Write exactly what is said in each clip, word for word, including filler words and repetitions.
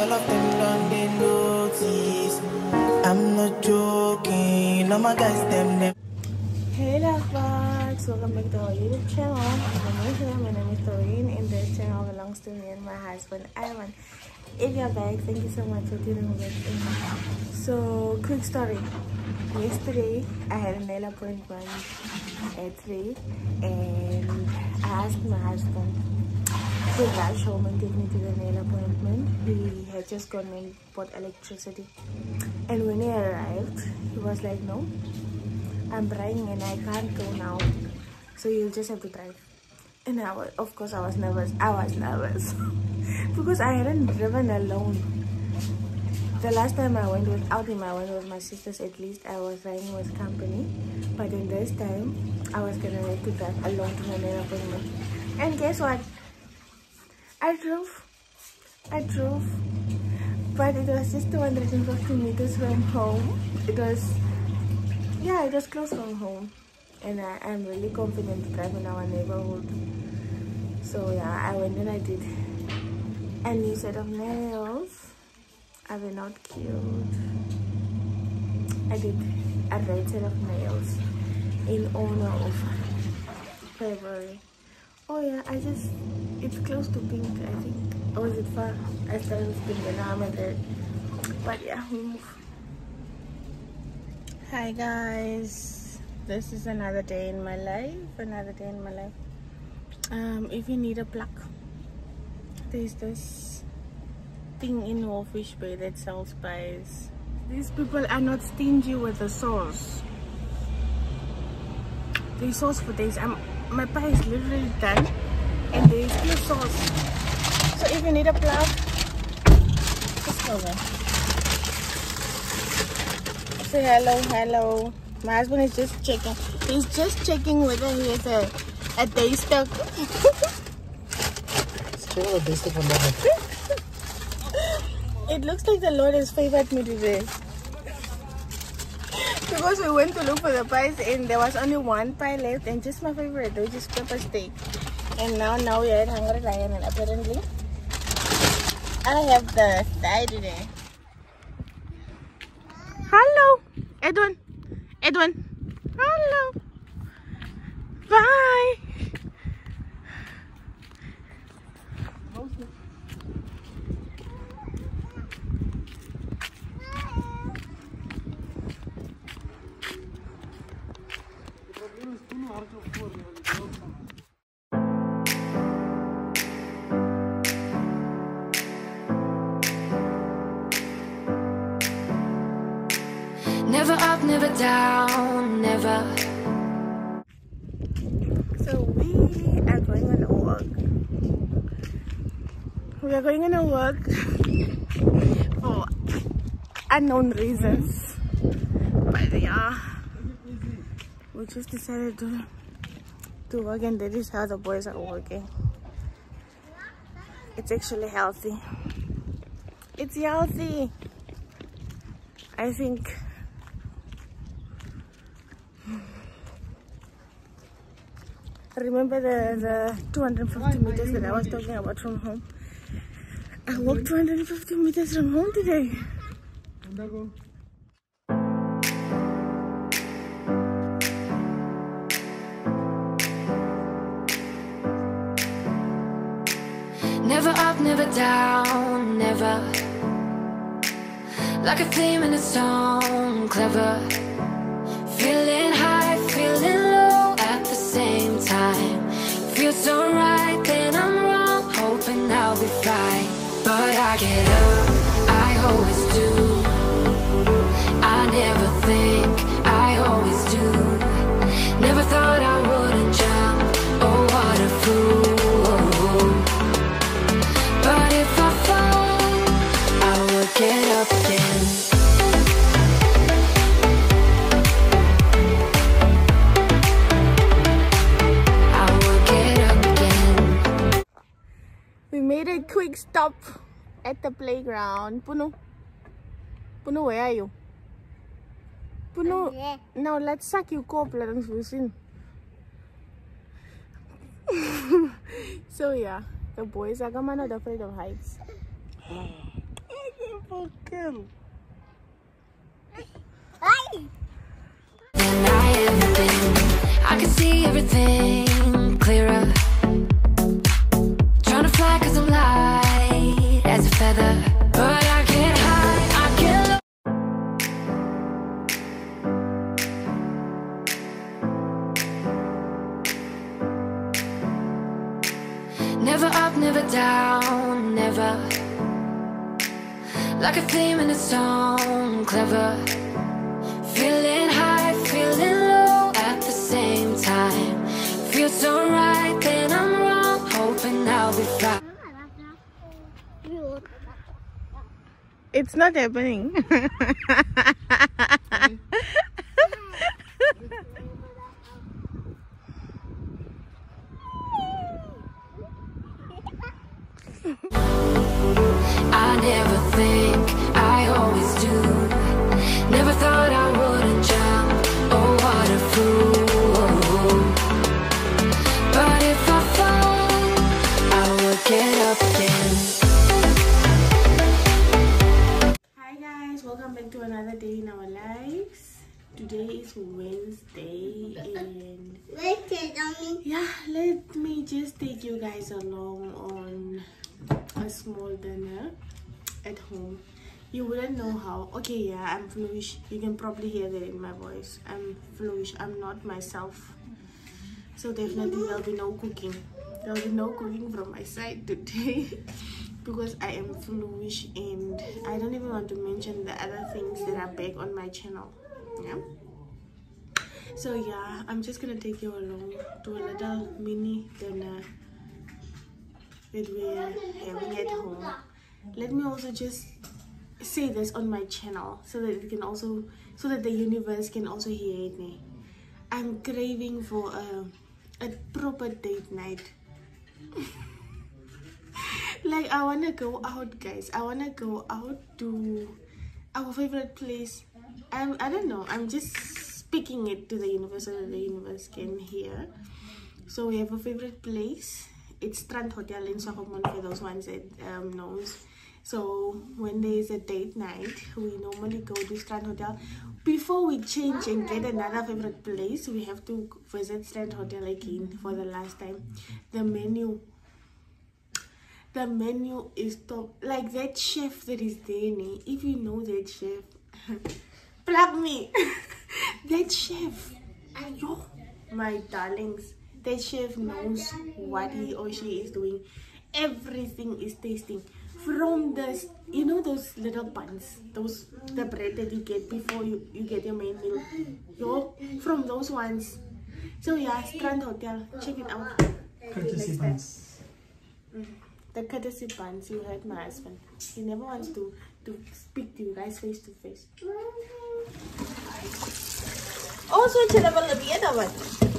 all of them done they notice. I'm not joking, all my guys them them. Hey lovebugs, welcome back to our YouTube channel. My name is Doreen and this channel belongs to me and my husband Ivan. If you're back, thank you so much for tuning in. So, quick story. Yesterday, I had a nail appointment at three and I asked my husband to rush home and take me to the nail appointment. He had just gone and bought electricity. And when he arrived, he was like, no, I'm driving and I can't go now. So you'll just have to drive. And I was, of course, I was nervous. I was nervous. Because I hadn't driven alone. The last time I went without him, I went with my sisters. At least I was riding with company. But in this time, I was gonna have to drive alone to my nail appointment. And guess what? I drove. I drove. But it was just two hundred fifty meters from home. It was, yeah, it was close from home. And I am really confident to drive in our neighborhood. So yeah, I went and I did a new set of nails. Are they not cute? I did a red set of nails in honor of February. Oh yeah, I just, it's close to pink, I think. Or is it far? I started with pink and now I'm at red. But yeah, we move. Hi guys, this is another day in my life. Another day in my life. Um, if you need a plug, there's this thing in Wolfish Bay that sells pies. These people are not stingy with the sauce. They sauce for days. I'm, my pie is literally done and there is still sauce. So if you need a plug, just go there. Say hello, hello. My husband is just checking. He's just checking whether he has a, a day stock. It looks like the Lord has favored me today. Because we went to look for the pies and there was only one pie left and just my favorite, which is pepper steak. And now, now we are at Hungry Lion and apparently I have the thigh today. Hello, Edwin. Edwin. Hello. Bye. Never up, never down, never. So we are going on a walk. We are going on a walk for unknown reasons. But yeah, we just decided to to walk and that is how the boys are walking. It's actually healthy. It's healthy. I think. Remember the, the two hundred fifty meters that I was talking about from home? I walked two hundred fifty meters from home today. Never up, never down, never. Like a theme in a song, clever. Feeling high, feeling low at the same time. Feels so right, then I'm wrong, hoping I'll be fine. But I get up, I always do. I never think, I always do. Never thought I wouldn't jump, oh what a fool. But if I fall, I will get up again. Made a quick stop at the playground. Puno, Puno, where are you? Puno, now let's suck your cop. Let us listen. So yeah, the boys are not afraid of heights. Kill. Than I ever been. I can see everything clearer. Trying to fly cause I'm light as a feather. But I can't hide, I can't look. Never up, never down, never. Like a theme in a song, clever. Feeling high, feeling low at the same time. Feels so right, then I'm wrong. Hoping I'll be fine. It's not happening. I never think, I always do. Never thought I wouldn't jump, oh what a fool. But if I fall, I will get up again. Hi guys, welcome back to another day in our lives. Today is Wednesday and yeah, let me just take you guys along on a small dinner at home. You wouldn't know how. Okay, yeah, I'm fluish. You can probably hear that in my voice. I'm fluish. I'm not myself. So definitely there'll be no cooking. There'll be no cooking from my side today because I am fluish and I don't even want to mention the other things that are back on my channel. Yeah. So yeah, I'm just gonna take you along to a little mini dinner that we're having at home. Let me also just say this on my channel so that it can also, so that the universe can also hear it. I'm craving for a, a proper date night. Like I wanna go out, guys. I wanna go out to our favorite place. I'm, I don't know. I'm just speaking it to the universe so that the universe can hear. So we have a favorite place. It's Strand Hotel in Swakopmund for those ones that um, knows. So when there is a date night, we normally go to Strand Hotel. Before we change and get another favorite place, we have to visit Strand Hotel again for the last time. The menu, the menu is top. Like that chef that is there, if you know that chef, plug me. That chef, ayo, my darlings. That chef knows what he or she is doing. Everything is tasting. From this, you know those little buns, those the bread that you get before you, you get your main meal. Yo, from those ones. So yeah, Strand Hotel, check it out. Courtesy buns. Mm. The courtesy buns, you heard my husband. He never wants to, to speak to you guys face to face. Also, it's a level of the other one.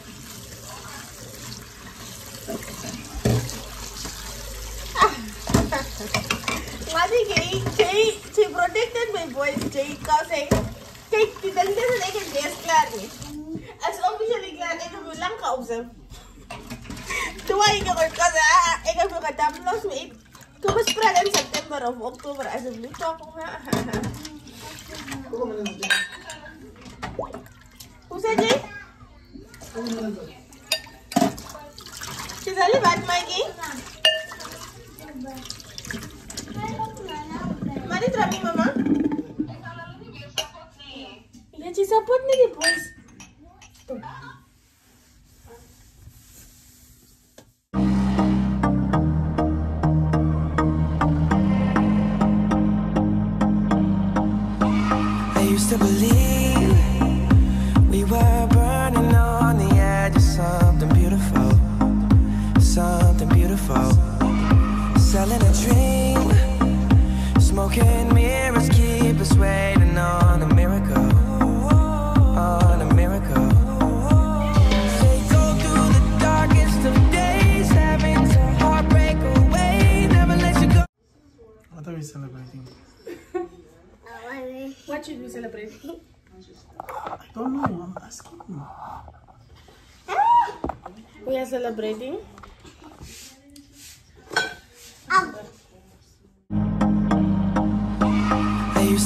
Mati, Jay, Jay, she protected my voice, Jay, because I take the dentist and I can guess clearly. As officially glad, I can be lang ka-observe. Tuwa yung ako kasi I can be ka-damlos me. Kumas pra in September of October as a blue talk. Who said Jay? She's only bad, Mikey. Mari trabi mama. Ya ci support ni di boys. I used to believe we were burning on the edge of something beautiful, something beautiful. Selling a dream, smoking mirrors keep us waiting on a miracle, on a miracle. They go through the darkest of days, having to heartbreak away, never let you go. What are we celebrating? What should we celebrate? I don't know, I'm asking you. We are celebrating.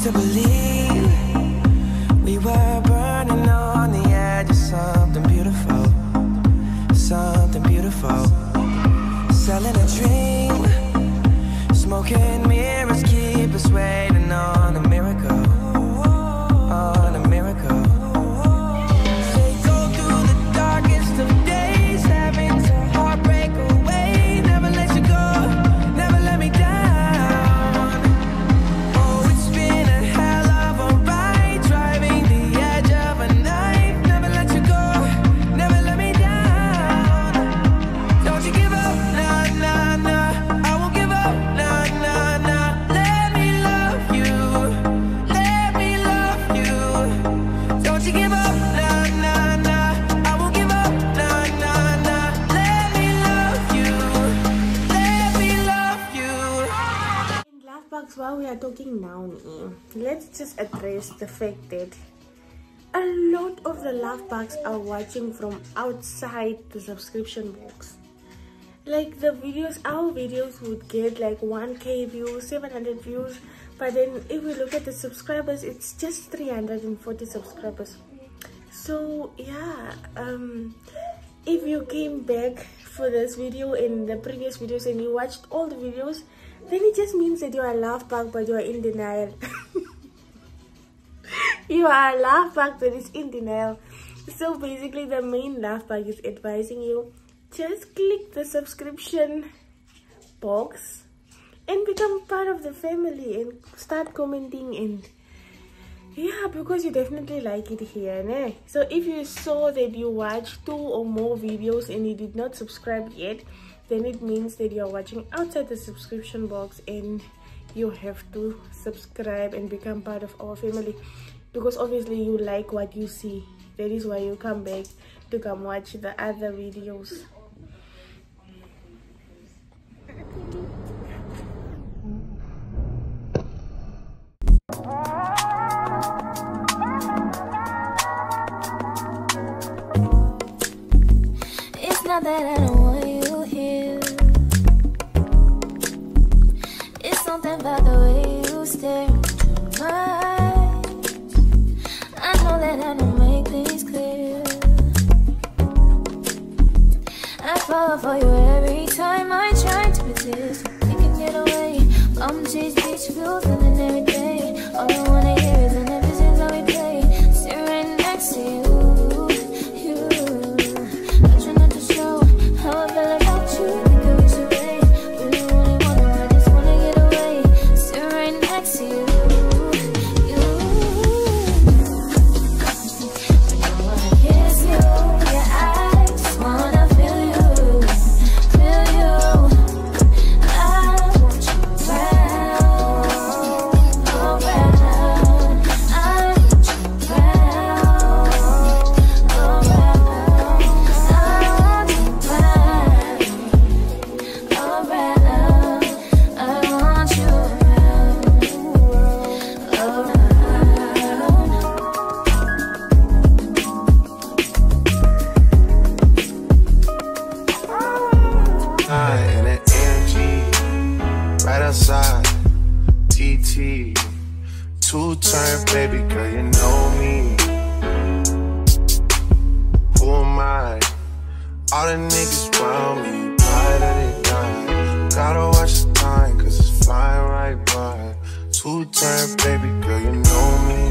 used to believe we were burning on the edge of something beautiful, something beautiful. Selling a dream, smoking mirrors keep us waiting on a miracle, on a miracle. They go through the darkest of days, having to heartbreak away. Never let you go, never let me down. Oh, it's been a hell of a ride, driving the edge of a knife. Never let you go, never let me down. Don't you give up, nah, nah, nah. I won't give up, nah, nah, nah. Let me love you, let me love you. Don't you give up, nah, nah, nah. I won't give up, nah, nah, nah. Let me love you, let me love you. In lovebugs, while we are talking now, let's just address the fact that a lot of the lovebugs are watching from outside the subscription box. Like the videos, our videos would get like one K views, seven hundred views, but then if we look at the subscribers, it's just three hundred forty subscribers. So yeah, um if you came back for this video and the previous videos and you watched all the videos, then it just means that you are a lovebug but you are in denial. You are a lovebug that is in denial. So basically the main lovebug is advising you, just click the subscription box and become part of the family and start commenting, and yeah, because you definitely like it here, né? So if you saw that you watched two or more videos and you did not subscribe yet, then it means that you are watching outside the subscription box and you have to subscribe and become part of our family, because obviously you like what you see. That is why you come back to come watch the other videos. It's not that I don't want you here. It's something about the way you stare into my eyes. I know that I don't make things clear. I fall for you every time I try to resist. You can get away from these beach views and then every day. All I wanna hear is an episode that we play. Sit right next to you. How I feel about you, think I wish away. Really wanna, wanna, I just wanna get away. Sit right next to you, you. I don't wanna kiss you, yeah, I just wanna feel you, feel you. I want you around, around. I want you around, around. I want you and an M G right outside T T, two-turn baby girl, you know me. Who am I? All the niggas round me, pride of they die. Gotta watch the time, cause it's flying right by. Two-turn baby girl, you know me.